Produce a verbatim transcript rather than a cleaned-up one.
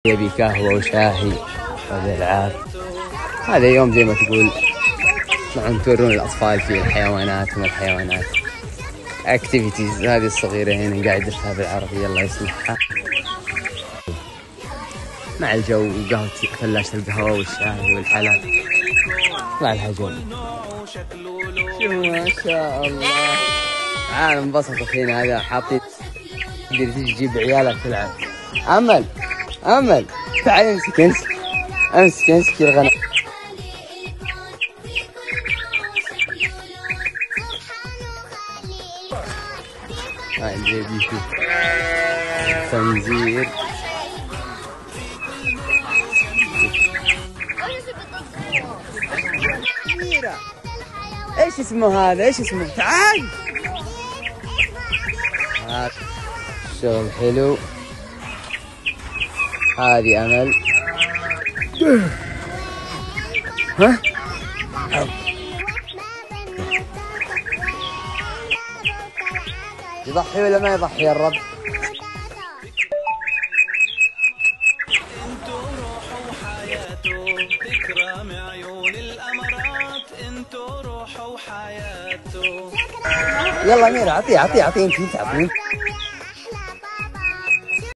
يبي قهوة وشاهي وألعاب. هذا يوم زي ما تقول طبعا تورون الأطفال فيه الحيوانات وما الحيوانات اكتيفيتيز. هذه الصغيرة هنا قاعد يدرسها بالعربي الله يصلحها مع الجو وقهوة ثلاجة القهوة والشاي والحلا. طلع لها جو. شو ما شاء الله. تعال انبسطت هنا. هذا حاطين تقدر تجي تجيب عيالك تلعب. أمل أمل تعال امسك امسك امسك امسك الغنم. هاي اللي بيشوف خنزير. ايش اسمه هذا؟ ايش اسمه؟ تعال. هذا الشغل حلو. هذه أمل. ها؟ يضحي ولا ما يضحي يا الرب؟ انتو روحوا حياته تكرم عيون الامارات. انتو روحوا حياته. يلا ميرا اعطيه اعطيه اعطيه انت انت اعطيه.